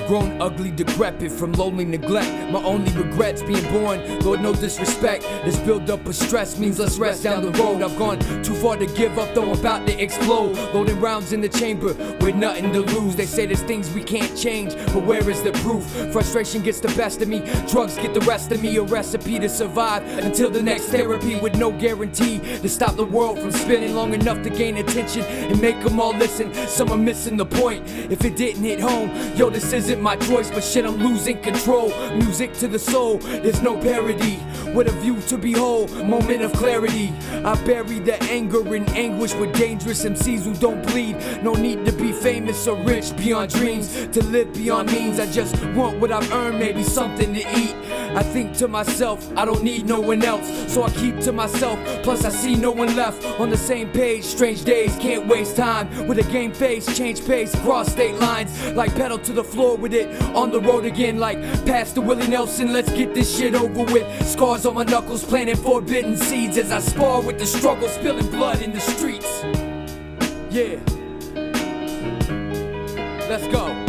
Grown ugly, decrepit from lonely neglect. My only regrets being born, Lord, no disrespect. This build up of stress means less rest down the road. I've gone too far to give up, though I'm about to explode. Loading rounds in the chamber with nothing to lose. They say there's things we can't change, but where is the proof? Frustration gets the best of me, drugs get the rest of me. A recipe to survive until the next therapy, with no guarantee to stop the world from spinning long enough to gain attention and make them all listen. Some are missing the point if it didn't hit home. Yo, this isn't my choice, but shit, I'm losing control. Music to the soul, there's no parody. With a view to behold, moment of clarity. I bury the anger and anguish with dangerous MCs who don't bleed. No need to be famous or rich beyond dreams, to live beyond means. I just want what I've earned, maybe something to eat. I think to myself, I don't need no one else, so I keep to myself. Plus I see no one left on the same page. Strange days, can't waste time with a game face. Change pace, cross state lines, like pedal to the floor with it. On the road again, like Pastor Willie Nelson. Let's get this shit over with. Scars on my knuckles, planting forbidden seeds as I spar with the struggle, spilling blood in the streets. Yeah, let's go.